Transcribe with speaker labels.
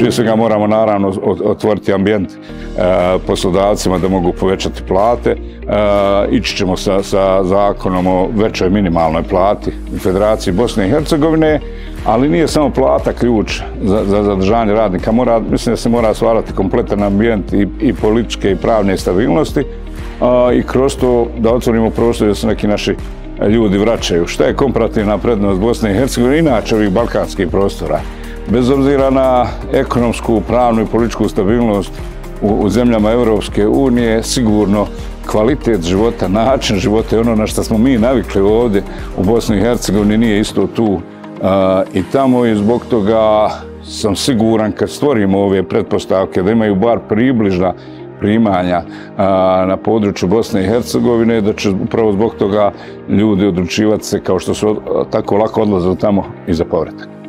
Speaker 1: Prije svega moramo naravno otvoriti ambijent poslodavcima da mogu povećati plate. Ići ćemo sa zakonom o većoj minimalnoj plati u Federaciji Bosne i Hercegovine, ali nije samo plata ključ za zadržanje radnika. Mislim da se mora stvarati kompletan ambijent i političke i pravne stabilnosti i kroz to da otvorimo prostor da se neki naši ljudi vraćaju. Šta je komparativna prednost Bosne i Hercegovine, inače ovih balkanskih prostora? Bez obzira na ekonomsku, pravnu i političku stabilnost u zemljama Europske unije, sigurno kvalitet života, način života i ono na što smo mi navikli ovdje u Bosni i Hercegovini nije isto tu i tamo, i zbog toga sam siguran kad stvorimo ove pretpostavke da imaju bar približna primanja na području Bosne i Hercegovine, da će upravo zbog toga ljudi odlučivati se, kao što su tako lako odlazili tamo, i za povratak.